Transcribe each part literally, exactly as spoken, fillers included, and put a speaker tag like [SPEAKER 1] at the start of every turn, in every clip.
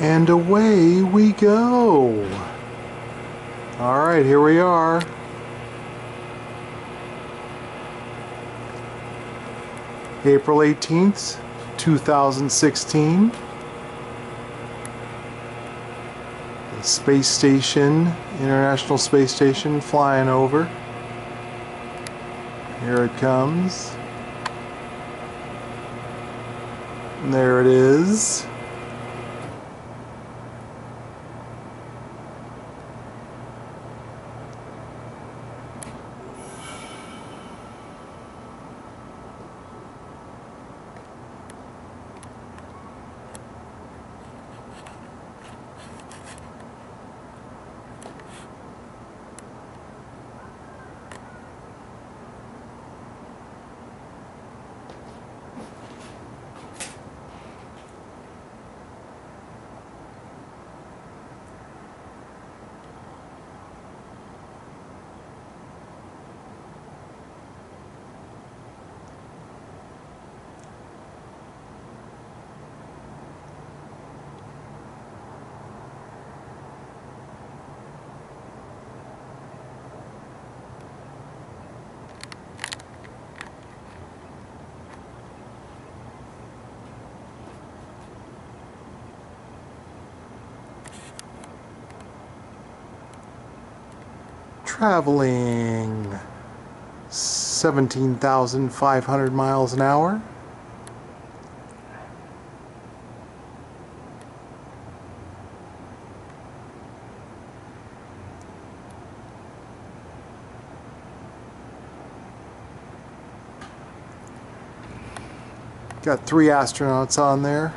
[SPEAKER 1] And away we go. Alright, here we are. April eighteenth, two thousand sixteen. The Space Station, International Space Station, flying over. Here it comes. And there it is. Traveling seventeen thousand five hundred miles an hour. Got three astronauts on there.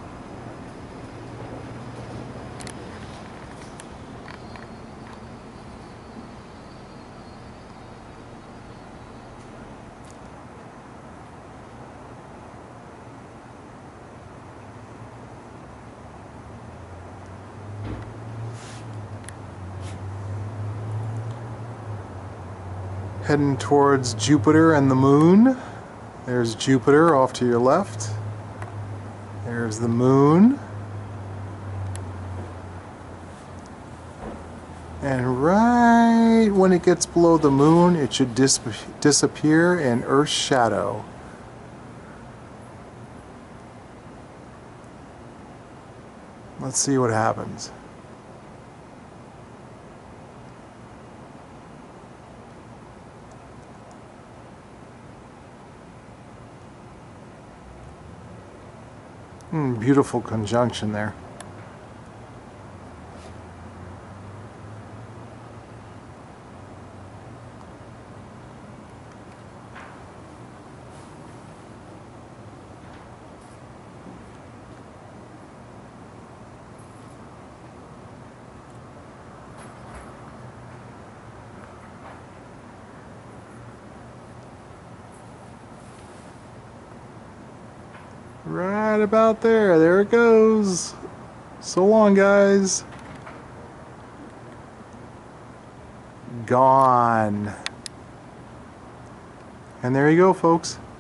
[SPEAKER 1] Heading towards Jupiter and the moon. There's Jupiter off to your left. There's the moon. And right when it gets below the moon, it should dis disappear in Earth's shadow. Let's see what happens. Hmm, beautiful conjunction there. Right about there. There it goes. So long, guys. Gone. And there you go, folks.